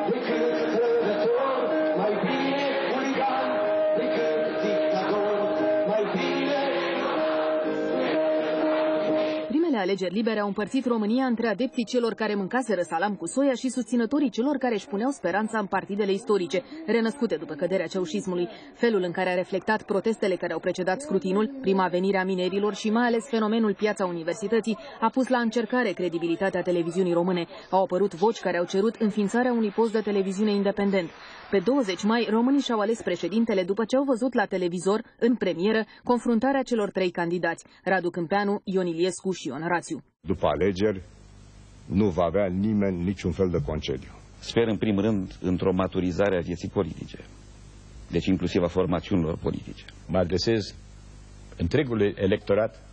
Alegeri libere au împărțit România între adepții celor care mâncaseră salam cu soia și susținătorii celor care își puneau speranța în partidele istorice, renăscute după căderea ceaușismului. Felul în care a reflectat protestele care au precedat scrutinul, prima venire a minerilor și mai ales fenomenul Piața Universității a pus la încercare credibilitatea televiziunii române. Au apărut voci care au cerut înființarea unui post de televiziune independent. Pe 20 mai, românii și-au ales președintele după ce au văzut la televizor, în premieră, confruntarea celor trei candidați, Radu Câmpeanu, Ion Iliescu și Ion Rațiu. După alegeri, nu va avea nimeni niciun fel de concediu. Sper, în primul rând, într-o maturizare a vieții politice, deci inclusiv a formațiunilor politice. Mă adresez întregului electorat,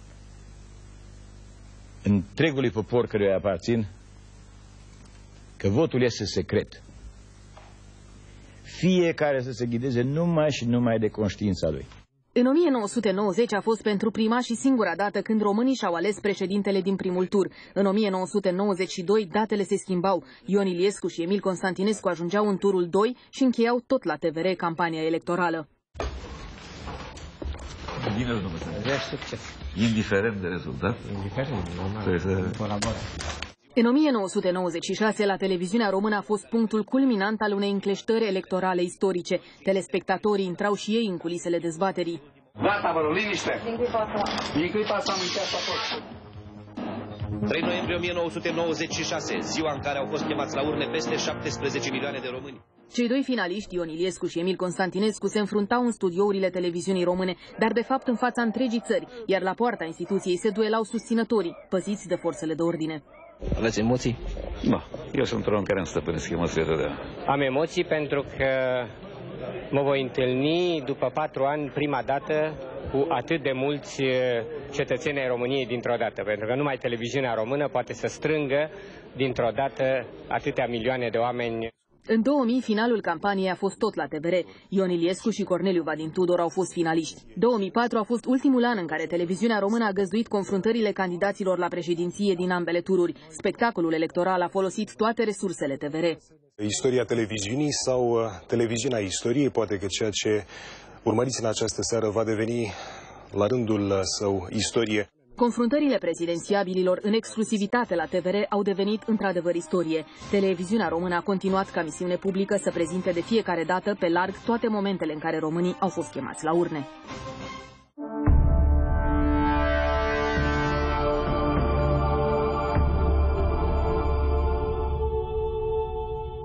întregului popor căruia aparțin, că votul este secret. Fiecare să se ghideze numai și numai de conștiința lui. În 1990 a fost pentru prima și singura dată când românii și-au ales președintele din primul tur. În 1992 datele se schimbau. Ion Iliescu și Emil Constantinescu ajungeau în turul 2 și încheiau tot la TVR campania electorală. Bine, indiferent de rezultat. În 1996, la televiziunea română a fost punctul culminant al unei încleștări electorale istorice. Telespectatorii intrau și ei în culisele dezbaterii. Gata, vă rog, liniște! Din clipa asta am încheiat tot. 3 noiembrie 1996, ziua în care au fost chemați la urne peste 17 milioane de români. Cei doi finaliști, Ion Iliescu și Emil Constantinescu, se înfruntau în studiourile televiziunii române, dar de fapt în fața întregii țări, iar la poarta instituției se duelau susținătorii, păziți de forțele de ordine. Aveți emoții? Da, eu sunt un om care îmi stăpânesc emoțiile de. Am emoții pentru că mă voi întâlni după 4 ani prima dată cu atât de mulți cetățeni ai României dintr-o dată, pentru că numai televiziunea română poate să strângă dintr-o dată atâtea milioane de oameni. În 2000, finalul campaniei a fost tot la TVR. Ion Iliescu și Corneliu Vadin Tudor au fost finaliști. 2004 a fost ultimul an în care televiziunea română a găzduit confruntările candidaților la președinție din ambele tururi. Spectacolul electoral a folosit toate resursele TVR. Istoria televiziunii sau televiziunea istoriei, poate că ceea ce urmăriți în această seară va deveni la rândul său istorie. Confruntările prezidențiabililor în exclusivitate la TVR au devenit într-adevăr istorie. Televiziunea română a continuat ca misiune publică să prezinte de fiecare dată pe larg toate momentele în care românii au fost chemați la urne.